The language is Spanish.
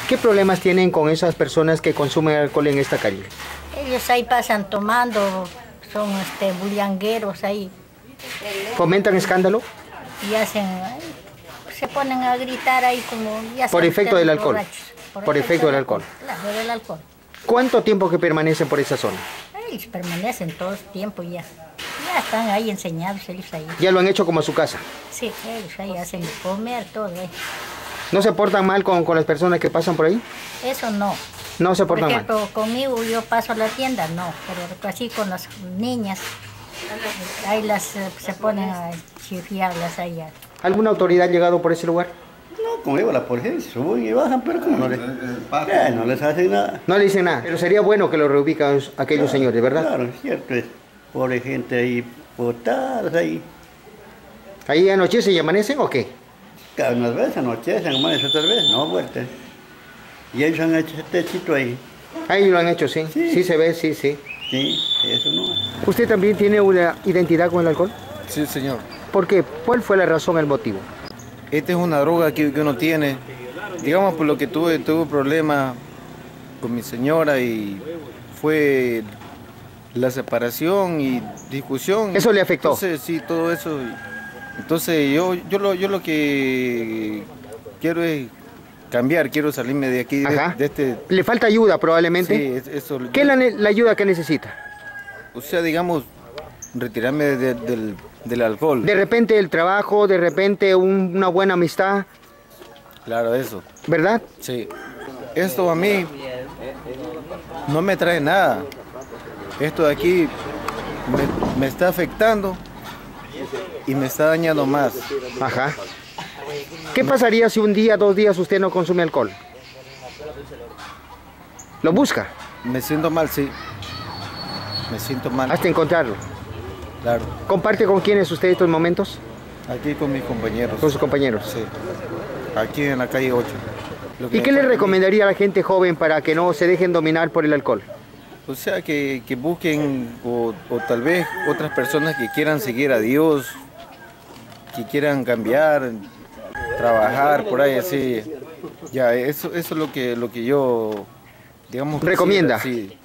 ¿Qué problemas tienen con esas personas que consumen alcohol en esta calle? Ellos ahí pasan tomando, son bullangueros ahí. ¿Fomentan escándalo? Y hacen, se ponen a gritar ahí como... Ya Por saben, efecto del alcohol. Por efecto del alcohol. Claro, del alcohol. ¿Cuánto tiempo que permanecen por esa zona? Ellos permanecen todo el tiempo ya. Ya están ahí enseñados ellos ahí. ¿Ya lo han hecho como su casa? Sí, ellos ahí hacen comer, todo ahí. ¿No se portan mal con las personas que pasan por ahí? Eso no. No se portan mal. Por ejemplo, conmigo yo paso a la tienda, no. Pero así con las niñas, ahí se ponen a chiflarlas allá. ¿Alguna autoridad ha llegado por ese lugar? No, como digo, la policía suben y bajan, pero como no les hacen nada. No le dicen nada, pero sería bueno que lo reubican aquellos señores, ¿verdad? Claro, es cierto, es pobre gente ahí, botadas ahí. ¿Ahí anochece y amanecen o qué? Cada unas veces anochecen, amanecen otras veces, no, vueltas. Y ellos han hecho ese techito ahí. Ahí lo han hecho, sí. Sí se ve, sí. Sí, eso no. ¿Usted también tiene una identidad con el alcohol? Sí, señor. ¿Por qué? ¿Cuál fue la razón, el motivo? Esta es una droga que uno tiene. Digamos, por lo que tuve un problema con mi señora y fue la separación y discusión. ¿Eso le afectó? Entonces, sí, todo eso. Entonces, yo lo que quiero es cambiar, quiero salirme de aquí, de este... ¿Le falta ayuda probablemente? Sí, eso. ¿Qué es la ayuda que necesita? O sea, digamos, retirarme del alcohol. De repente el trabajo, de repente una buena amistad. Claro, eso. ¿Verdad? Sí. Esto a mí no me trae nada. Esto de aquí me está afectando y me está dañando más. Ajá. ¿Qué pasaría si un día, 2 días usted no consume alcohol? ¿Lo busca? Me siento mal, sí. Me siento mal. Hasta encontrarlo. Claro. ¿Comparte con quiénes usted estos momentos? Aquí con mis compañeros. Con sus compañeros. Sí. Aquí en la calle 8. ¿Y qué le recomendaría a la gente joven para que no se dejen dominar por el alcohol? O sea, que busquen o tal vez otras personas que quieran seguir a Dios, que quieran cambiar, trabajar por ahí así. Ya, eso es lo que yo, digamos, recomienda. Sí.